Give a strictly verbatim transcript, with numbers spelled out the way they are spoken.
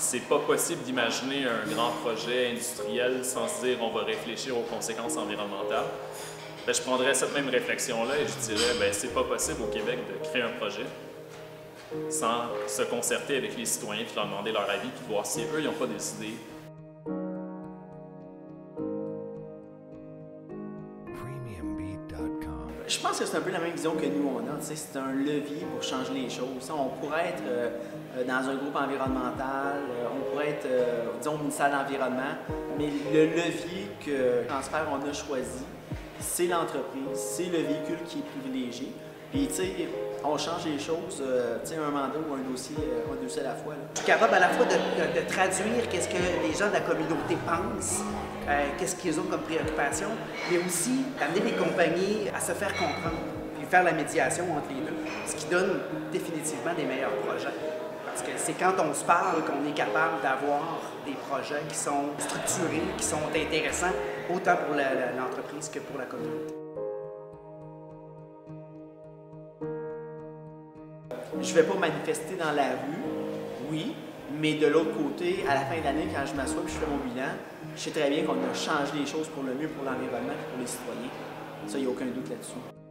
c'est pas possible d'imaginer un grand projet industriel sans se dire on va réfléchir aux conséquences environnementales. Ben, je prendrais cette même réflexion-là et je dirais ben, c'est pas possible au Québec de créer un projet sans se concerter avec les citoyens puis leur demander leur avis puis voir si eux ils n'ont pas des idées. Je pense que c'est un peu la même vision que nous on a. C'est un levier pour changer les choses. On pourrait être euh, dans un groupe environnemental, euh, on pourrait être, euh, disons, au ministère de l'Environnement, mais le levier que Transfert on a choisi, c'est l'entreprise, c'est le véhicule qui est privilégié. Puis, tu sais, on change les choses, euh, tu sais, un mandat ou un dossier, euh, un dossier à la fois. Là. Je suis capable à la fois de, de, de traduire qu'est-ce que les gens de la communauté pensent, euh, qu'est-ce qu'ils ont comme préoccupation, mais aussi d'amener les compagnies à se faire comprendre, puis faire la médiation entre les deux, ce qui donne définitivement des meilleurs projets. Parce que c'est quand on se parle qu'on est capable d'avoir des projets qui sont structurés, qui sont intéressants, autant pour l'entreprise que pour la communauté. Je ne vais pas manifester dans la rue, oui, mais de l'autre côté, à la fin de l'année, quand je m'assois et je fais mon bilan, je sais très bien qu'on a changé les choses pour le mieux pour l'environnement et pour les citoyens. Ça, il n'y a aucun doute là-dessus.